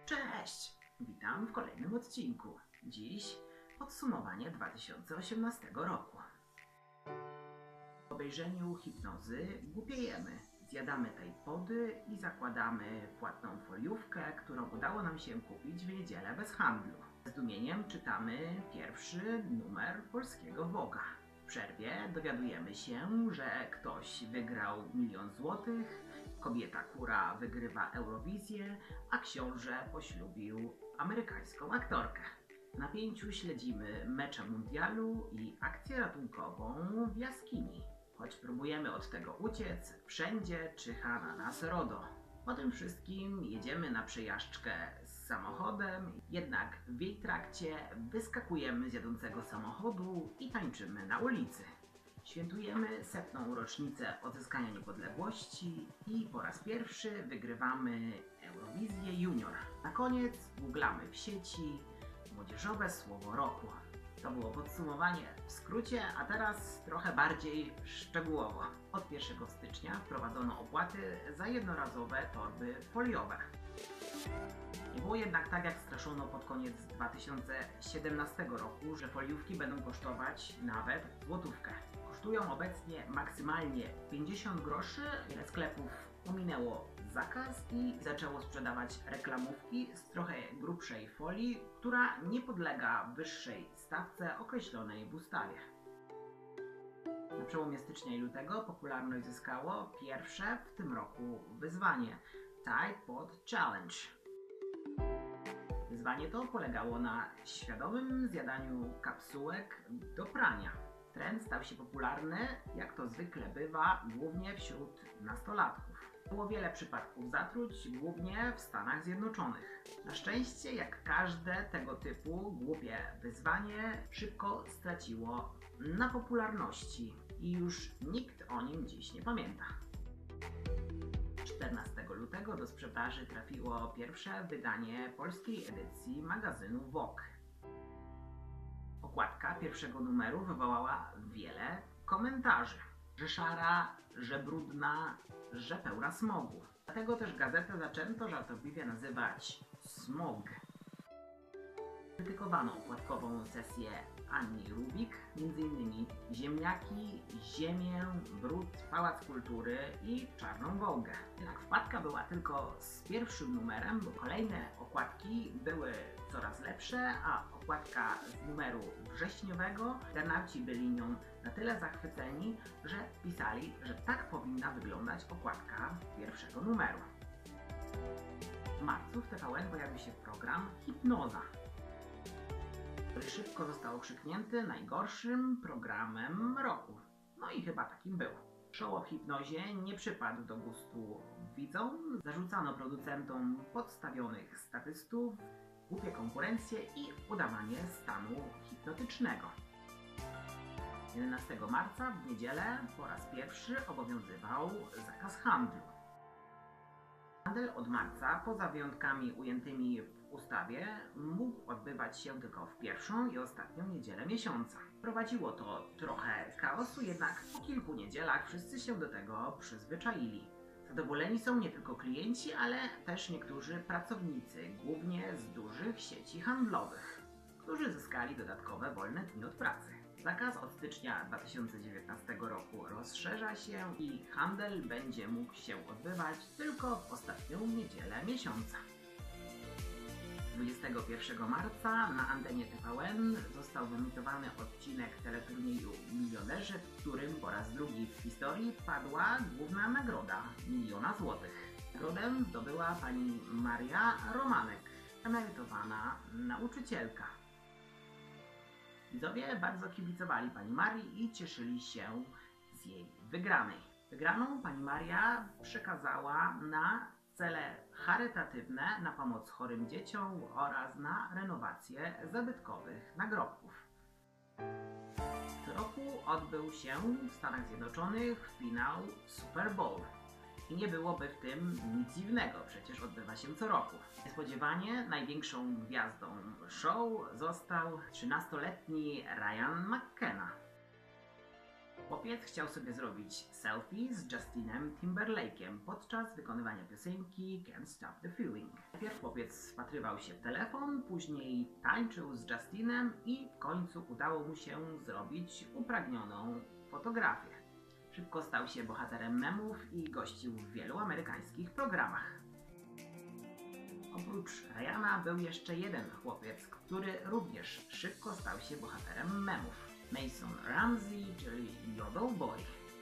Cześć! Witam w kolejnym odcinku. Dziś podsumowanie 2018 roku. Po obejrzeniu hipnozy głupiejemy, zjadamy tej pody i zakładamy płatną foliówkę, którą udało nam się kupić w niedzielę bez handlu. Z zdumieniem czytamy pierwszy numer polskiego Vogue'a. W przerwie dowiadujemy się, że ktoś wygrał 1 000 000 złotych, kobieta kura wygrywa Eurowizję, a książę poślubił amerykańską aktorkę. W napięciu śledzimy mecze mundialu i akcję ratunkową w jaskini. Choć próbujemy od tego uciec, wszędzie czyha na nas RODO. Po tym wszystkim jedziemy na przejażdżkę z samochodem, jednak w jej trakcie wyskakujemy z jadącego samochodu i tańczymy na ulicy. Świętujemy 100. rocznicę odzyskania niepodległości i po raz pierwszy wygrywamy Eurowizję Junior. Na koniec googlamy w sieci młodzieżowe słowo roku. To było podsumowanie w skrócie, a teraz trochę bardziej szczegółowo. Od 1 stycznia wprowadzono opłaty za jednorazowe torby foliowe. Nie było jednak tak, jak straszono pod koniec 2017 roku, że foliówki będą kosztować nawet złotówkę. Kosztują obecnie maksymalnie 50 groszy. Wiele sklepów ominęło zakaz i zaczęło sprzedawać reklamówki z trochę grubszej folii, która nie podlega wyższej stawce określonej w ustawie. Na przełomie stycznia i lutego popularność zyskało pierwsze w tym roku wyzwanie Tide Pod Challenge. Wyzwanie to polegało na świadomym zjadaniu kapsułek do prania. Trend stał się popularny, jak to zwykle bywa, głównie wśród nastolatków. Było wiele przypadków zatruć, głównie w Stanach Zjednoczonych. Na szczęście, jak każde tego typu głupie wyzwanie, szybko straciło na popularności i już nikt o nim dziś nie pamięta. 14 lutego do sprzedaży trafiło pierwsze wydanie polskiej edycji magazynu Vogue. Okładka pierwszego numeru wywołała wiele komentarzy. Że szara, że brudna, że pełna smogu. Dlatego też gazetę zaczęto żartobliwie nazywać Smog. Krytykowano okładkową sesję Anni Rubik, m.in. ziemniaki, ziemię, brud, pałac kultury i czarną Voguę. Jednak wpadka była tylko z pierwszym numerem, bo kolejne okładki były coraz lepsze, a okładka z numeru wrześniowego internauci byli nią na tyle zachwyceni, że pisali, że tak powinna wyglądać okładka pierwszego numeru. W marcu w TVN pojawił się program Hipnoza, który szybko został okrzyknięty najgorszym programem roku. No i chyba takim był. Show o hipnozie nie przypadł do gustu widzom, zarzucano producentom podstawionych statystów, głupie konkurencje i udawanie stanu hipnotycznego. 11 marca w niedzielę po raz pierwszy obowiązywał zakaz handlu. Handel od marca, poza wyjątkami ujętymi w ustawie, mógł odbywać się tylko w pierwszą i ostatnią niedzielę miesiąca. Prowadziło to trochę chaosu, jednak po kilku niedzielach wszyscy się do tego przyzwyczaili. Zadowoleni są nie tylko klienci, ale też niektórzy pracownicy, głównie z dużych sieci handlowych, którzy zyskali dodatkowe wolne dni od pracy. Zakaz od stycznia 2019 roku rozszerza się i handel będzie mógł się odbywać tylko w ostatnią niedzielę miesiąca. 21 marca na antenie TVN został wyemitowany odcinek teleturnieju Milionerzy, w którym po raz drugi w historii padła główna nagroda 1 000 000 złotych. Nagrodę zdobyła pani Maria Romanek, emerytowana nauczycielka. Widzowie bardzo kibicowali pani Marii i cieszyli się z jej wygranej. Wygraną pani Maria przekazała na cele charytatywne, na pomoc chorym dzieciom oraz na renowację zabytkowych nagrobków. Co roku odbył się w Stanach Zjednoczonych finał Super Bowl. I nie byłoby w tym nic dziwnego, przecież odbywa się co roku. Niespodziewanie największą gwiazdą show został 13-letni Ryan McKenna. Chłopiec chciał sobie zrobić selfie z Justinem Timberlake'em podczas wykonywania piosenki Can't Stop the Feeling. Najpierw chłopiec wpatrywał się w telefon, później tańczył z Justinem i w końcu udało mu się zrobić upragnioną fotografię. Szybko stał się bohaterem memów i gościł w wielu amerykańskich programach. Oprócz Ryana był jeszcze jeden chłopiec, który również szybko stał się bohaterem memów. Mason Ramsey, czyli Yodel Boy.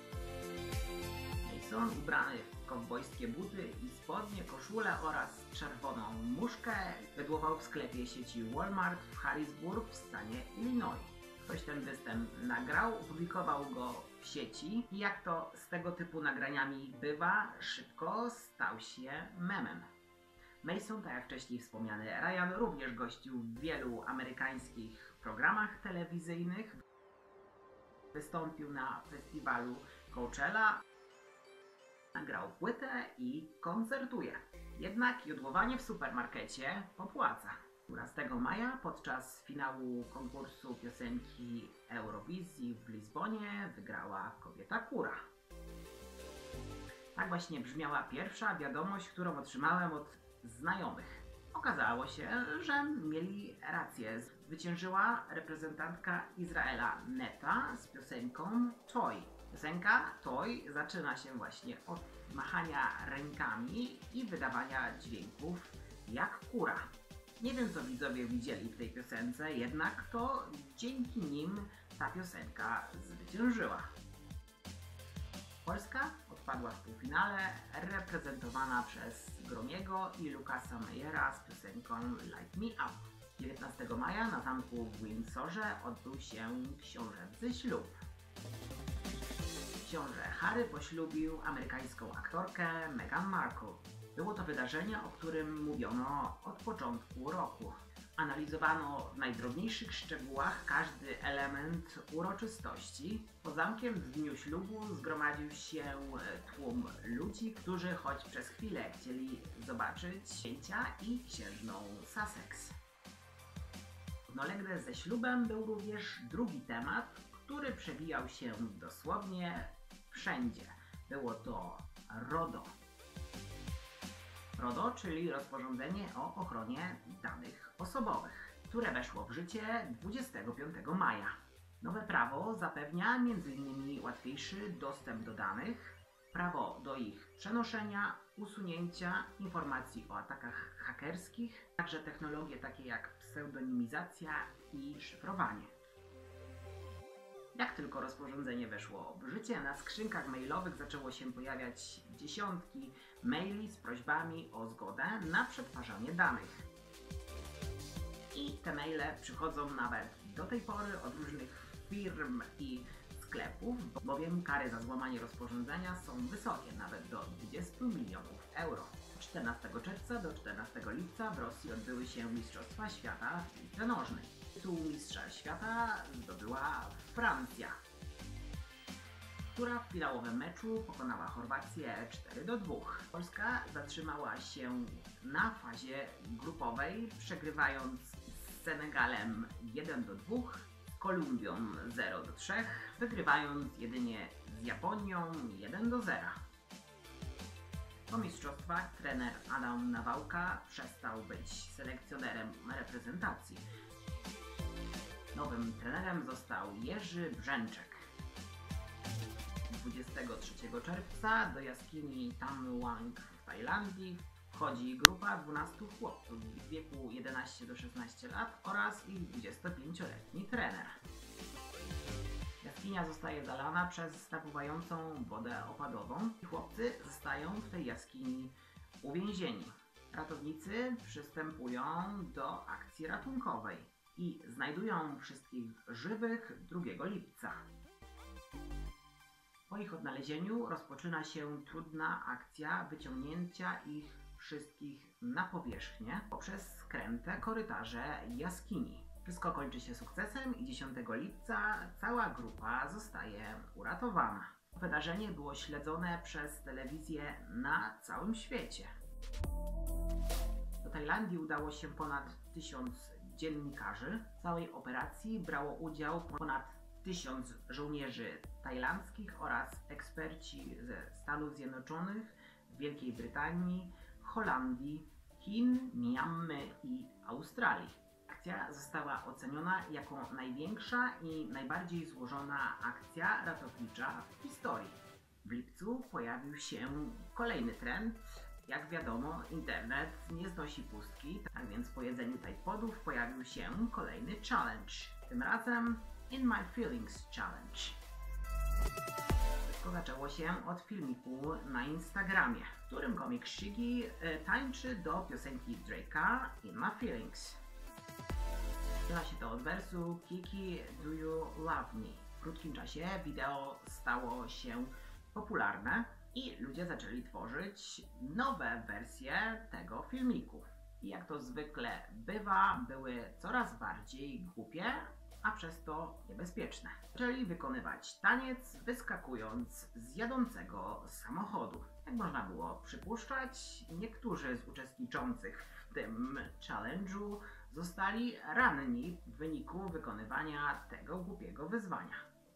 Mason, ubrany w kowbojskie buty i spodnie, koszulę oraz czerwoną muszkę, bydłował w sklepie sieci Walmart w Harrisburg w stanie Illinois. Ktoś ten występ nagrał, opublikował go w sieci i jak to z tego typu nagraniami bywa, szybko stał się memem. Mason, tak jak wcześniej wspomniany Ryan, również gościł w wielu amerykańskich programach telewizyjnych. Wystąpił na festiwalu Coachella, nagrał płytę i koncertuje. Jednak jodłowanie w supermarkecie opłaca. 12 maja podczas finału konkursu piosenki Eurowizji w Lizbonie wygrała kobieta Kura. Tak właśnie brzmiała pierwsza wiadomość, którą otrzymałem od znajomych. Okazało się, że mieli rację. Zwyciężyła reprezentantka Izraela Neta z piosenką Toy. Piosenka Toy zaczyna się właśnie od machania rękami i wydawania dźwięków jak kura. Nie wiem, co widzowie widzieli w tej piosence, jednak to dzięki nim ta piosenka zwyciężyła. Polska odpadła w półfinale, reprezentowana przez Gromiego i Lukasa Meyera z piosenką Light Me Up. 19 maja na zamku w Windsorze odbył się książęcy ślub. Książę Harry poślubił amerykańską aktorkę Meghan Markle. Było to wydarzenie, o którym mówiono od początku roku. Analizowano w najdrobniejszych szczegółach każdy element uroczystości. Pod zamkiem w dniu ślubu zgromadził się tłum ludzi, którzy choć przez chwilę chcieli zobaczyć księcia i księżną Sussex. Równolegle ze ślubem był również drugi temat, który przewijał się dosłownie wszędzie. Było to RODO. RODO, czyli rozporządzenie o ochronie danych osobowych, które weszło w życie 25 maja. Nowe prawo zapewnia m.in. łatwiejszy dostęp do danych, prawo do ich przenoszenia, usunięcia, informacji o atakach hakerskich, także technologie takie jak pseudonimizacja i szyfrowanie. Jak tylko rozporządzenie weszło w życie, na skrzynkach mailowych zaczęło się pojawiać dziesiątki maili z prośbami o zgodę na przetwarzanie danych. I te maile przychodzą nawet do tej pory od różnych firm i sklepów, bowiem kary za złamanie rozporządzenia są wysokie, nawet do 20 milionów euro. Od 14 czerwca do 14 lipca w Rosji odbyły się Mistrzostwa Świata w piłce nożnej. Tytuł Mistrza Świata zdobyła Francja, która w finałowym meczu pokonała Chorwację 4-2. Polska zatrzymała się na fazie grupowej, przegrywając z Senegalem 1-2, z Kolumbią 0-3, wygrywając jedynie z Japonią 1-0. Po mistrzostwach trener Adam Nawałka przestał być selekcjonerem reprezentacji. Nowym trenerem został Jerzy Brzęczek. 23 czerwca do jaskini Tam Luang w Tajlandii wchodzi grupa 12 chłopców w wieku 11 do 16 lat oraz ich 25-letni trener. Jaskinia zostaje zalana przez napływającą wodę opadową i chłopcy zostają w tej jaskini uwięzieni. Ratownicy przystępują do akcji ratunkowej i znajdują wszystkich żywych 2 lipca. Po ich odnalezieniu rozpoczyna się trudna akcja wyciągnięcia ich wszystkich na powierzchnię poprzez skręte korytarze jaskini. Wszystko kończy się sukcesem i 10 lipca cała grupa zostaje uratowana. Wydarzenie było śledzone przez telewizję na całym świecie. Do Tajlandii udało się ponad 1000 dziennikarzy. W całej operacji brało udział ponad 1000 żołnierzy tajlandzkich oraz eksperci ze Stanów Zjednoczonych, Wielkiej Brytanii, Holandii, Chin, Mjanmy i Australii. Akcja została oceniona jako największa i najbardziej złożona akcja ratownicza w historii. W lipcu pojawił się kolejny trend. Jak wiadomo, internet nie znosi pustki, tak więc po jedzeniu Tide-Podów pojawił się kolejny challenge. Tym razem In My Feelings Challenge. Wszystko zaczęło się od filmiku na Instagramie, w którym komik Shiggy tańczy do piosenki Drake'a In My Feelings. Zaczyna się to od wersu Kiki, Do You Love Me? W krótkim czasie wideo stało się popularne i ludzie zaczęli tworzyć nowe wersje tego filmiku. I jak to zwykle bywa, były coraz bardziej głupie, a przez to niebezpieczne. Zaczęli wykonywać taniec, wyskakując z jadącego samochodu. Jak można było przypuszczać, niektórzy z uczestniczących w tym challenge'u zostali ranni w wyniku wykonywania tego głupiego wyzwania.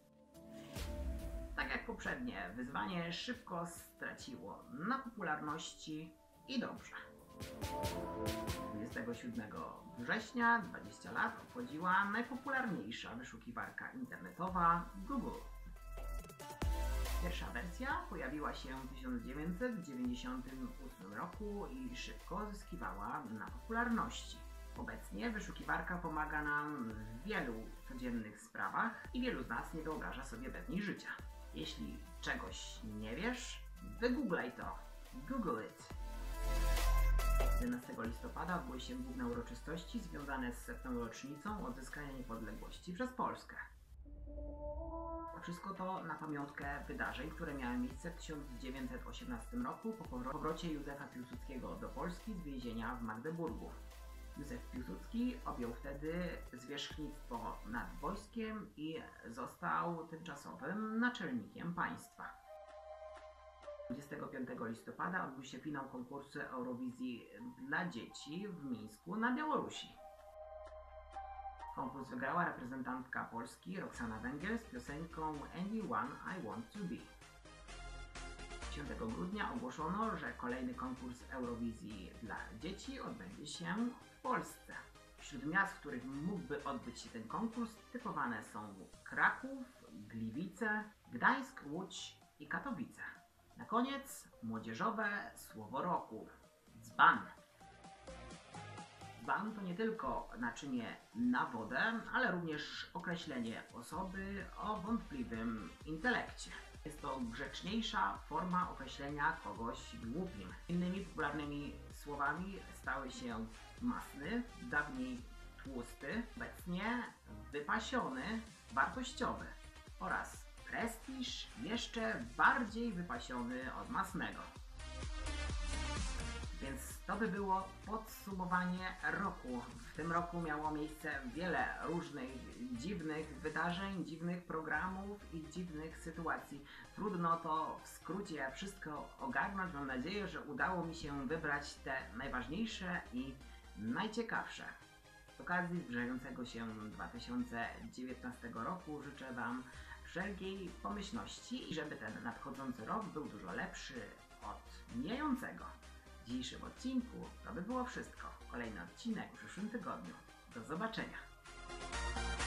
Tak jak poprzednie wyzwanie, szybko straciło na popularności i dobrze. 27 września 20 lat obchodziła najpopularniejsza wyszukiwarka internetowa Google. Pierwsza wersja pojawiła się w 1998 roku i szybko zyskiwała na popularności. Obecnie wyszukiwarka pomaga nam w wielu codziennych sprawach i wielu z nas nie wyobraża sobie bez niej życia. Jeśli czegoś nie wiesz, wygooglaj to. Google it. 11 listopada odbyły się główne uroczystości związane z 100. rocznicą odzyskania niepodległości przez Polskę. Wszystko to na pamiątkę wydarzeń, które miały miejsce w 1918 roku po powrocie Józefa Piłsudskiego do Polski z więzienia w Magdeburgu. Józef Piłsudski objął wtedy zwierzchnictwo nad wojskiem i został tymczasowym naczelnikiem państwa. 25 listopada odbył się finał konkursu Eurowizji dla dzieci w Mińsku na Białorusi. Konkurs wygrała reprezentantka Polski Roxana Węgiel z piosenką Anyone I Want To Be. 10 grudnia ogłoszono, że kolejny konkurs Eurowizji dla dzieci odbędzie się w Polsce. Wśród miast, w których mógłby odbyć się ten konkurs, typowane są Kraków, Gliwice, Gdańsk, Łódź i Katowice. Na koniec młodzieżowe słowo roku – dzban. Dzban to nie tylko naczynie na wodę, ale również określenie osoby o wątpliwym intelekcie. Jest to grzeczniejsza forma określenia kogoś głupim. Innymi popularnymi słowami stały się masny, dawniej tłusty, obecnie wypasiony, wartościowy oraz prestiż jeszcze bardziej wypasiony od masnego. Więc to by było podsumowanie roku. W tym roku miało miejsce wiele różnych dziwnych wydarzeń, dziwnych programów i dziwnych sytuacji. Trudno to w skrócie wszystko ogarnąć. Mam nadzieję, że udało mi się wybrać te najważniejsze i najciekawsze. Z okazji zbliżającego się 2019 roku życzę Wam wszelkiej pomyślności i żeby ten nadchodzący rok był dużo lepszy od mijającego. W dzisiejszym odcinku to by było wszystko. Kolejny odcinek w przyszłym tygodniu. Do zobaczenia.